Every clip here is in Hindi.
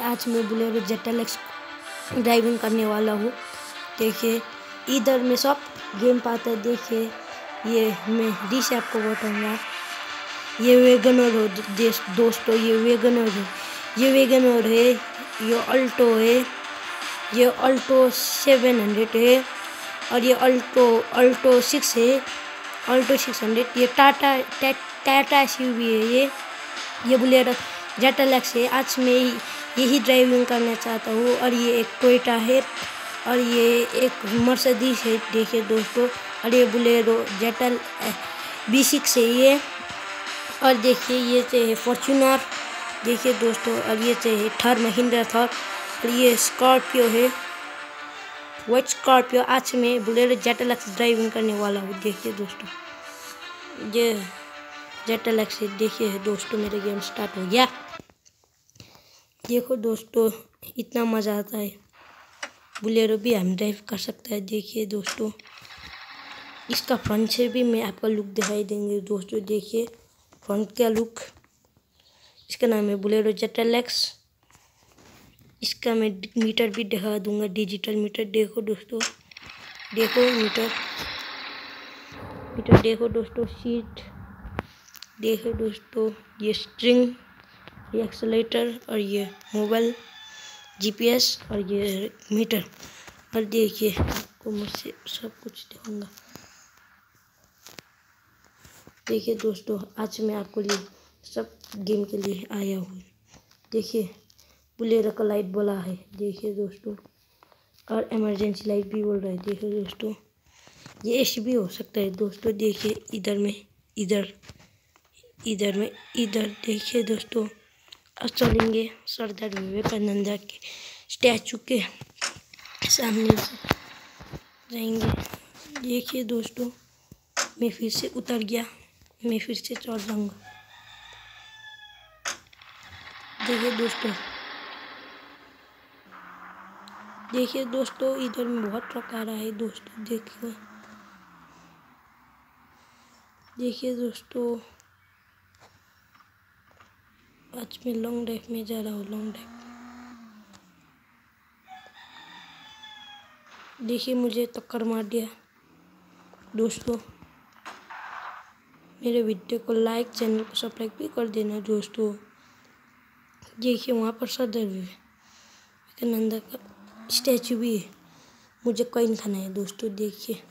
आज मैं बोलेरो ZLX ड्राइविंग करने वाला हूँ। देखिए इधर में सब गेम पाता है। देखिए ये मैं डिश आपको बताऊँगा। ये वैगनर हो दोस्तों, ये वैगनर है, ये वैगनर है, ये अल्टो है, ये अल्टो 700 है और ये अल्टो 6 है, अल्टो 600। ये टाटा SUV है। ये बोलेरो ZLX है। आज मैं यही ड्राइविंग करना चाहता हूँ। और ये एक टोयोटा है और ये एक मर्सिडीज है। देखिए दोस्तों, और ये बोलेरो B6 है ये। और देखिए ये है फॉर्च्यूनर। देखिए दोस्तों, और ये है थर, महिंद्रा थर। और ये स्कॉर्पियो है, व्हाइट स्कॉर्पियो। आज मैं बोलेरो ZLX ड्राइविंग करने वाला हूँ। देखिए दोस्तों, ये ZLX है। देखिए दोस्तों, मेरा गेम स्टार्ट हो गया। देखो दोस्तों, इतना मज़ा आता है। बोलेरो भी हम ड्राइव कर सकता है। देखिए दोस्तों, इसका फ्रंट से भी मैं आपको लुक दिखाई देंगे। दोस्तों देखिए फ्रंट का लुक। इसका नाम है बोलेरो ZLX। इसका मैं मीटर भी दिखा दूंगा, डिजिटल मीटर। देखो दोस्तों, देखो मीटर देखो दोस्तों, सीट देखो दोस्तों, ये स्ट्रिंग, ये एक्सेलेरेटर और ये मोबाइल GPS और ये मीटर। और देखिए आपको मुझसे सब कुछ दिखाऊंगा। देखिए दोस्तों, आज मैं आपको लिए सब गेम के लिए आया हूँ। देखिए बोलेरो का लाइट बोला है। देखिए दोस्तों, और इमरजेंसी लाइट भी बोल रहा है। देखिए दोस्तों, ये AC भी हो सकता है। दोस्तों देखिए इधर में, इधर देखिए दोस्तों, अब चलेंगे सरदार विवेकानंद के स्टैचू के सामने से जाएंगे। देखिए दोस्तों, मैं फिर से उतर गया, मैं फिर से चढ़ जाऊंगा। देखिए दोस्तों, इधर में बहुत ट्रक आ रहा है। दोस्तों देखिए दोस्तों, आज मैं लॉन्ग ड्राइव में जा रहा हूँ। लॉन्ग ड्राइव देखिए, मुझे टक्कर मार दिया। दोस्तों मेरे वीडियो को लाइक, चैनल को सब्सक्राइब भी कर देना। दोस्तों देखिए वहाँ पर सरदार विवेकानंद का स्टैचू भी है। मुझे कॉइन खाना है। दोस्तों देखिए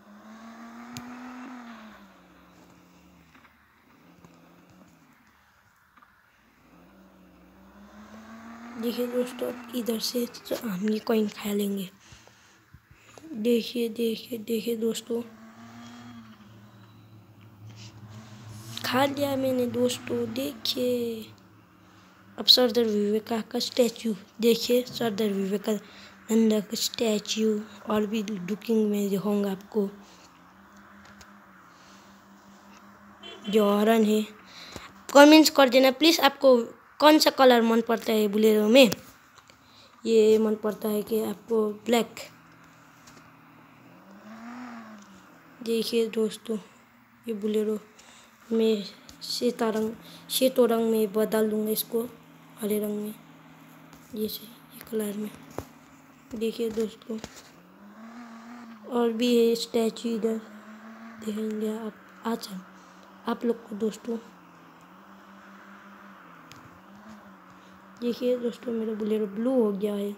दोस्तों, इधर से हम ये कॉइन खा लेंगे। देखिए दोस्तों, खा लिया मैंने। दोस्तों देखिए, अब सरदार विवेकानंद का स्टैचू। देखिए सरदार विवेकानंद का स्टैचू और भी लुकिंग में दिखाऊंगा आपको। जो हॉर्न है, कमेंट्स कर देना प्लीज़, आपको कौन सा कलर मन पड़ता है बोलेरो में। ये मन पड़ता है कि आपको ब्लैक। देखिए दोस्तों, ये बोलेरो में शेतो रंग में बदल दूंगा इसको, हरे रंग में, ये कलर में। देखिए दोस्तों, और भी है स्टैचू इधर, देखेंगे आप लोग को। दोस्तों देखिए दोस्तों, मेरा बोलेरो ब्लू हो गया है।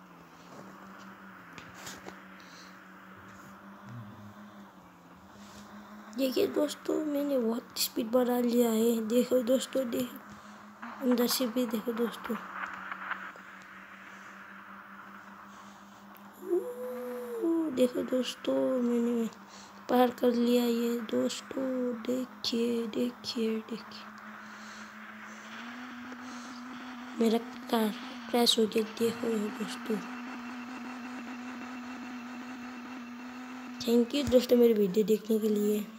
देखिए दोस्तों, मैंने बहुत स्पीड बढ़ा लिया है। देखो दोस्तों, अंदर से भी देखो दोस्तों। देखो दोस्तों, मैंने पार कर लिया ये। दोस्तों देखिए मेरा कार क्रैश हो गया। देखो दोस्तों, थैंक यू दोस्तों मेरी वीडियो देखने के लिए।